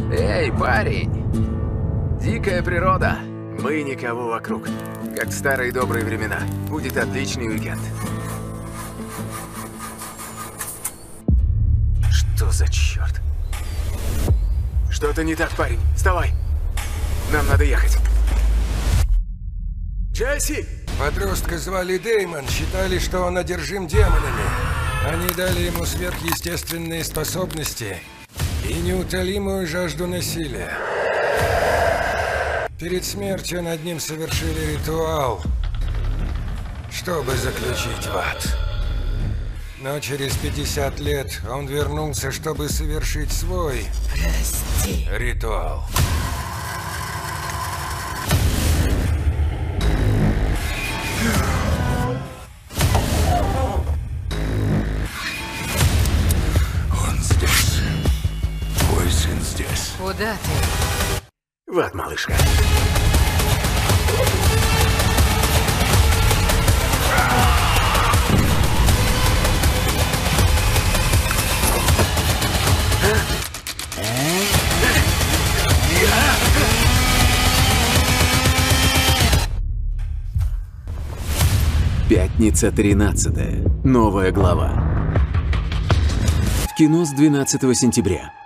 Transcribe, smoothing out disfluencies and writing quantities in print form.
Эй, парень! Дикая природа. Мы никого вокруг. Как в старые добрые времена. Будет отличный уикенд. Что за черт? Что-то не так, парень. Вставай. Нам надо ехать. Джесси! Подростка звали Дэймон, считали, что он одержим демонами. Они дали ему сверхъестественные способности и неутолимую жажду насилия. Перед смертью над ним совершили ритуал, чтобы заключить в ад. Но через 50 лет он вернулся, чтобы совершить свой ритуал. Он здесь. Твой сын здесь. Куда ты? Вот, малышка. Пятница 13. Новая глава. В кино с 12 сентября.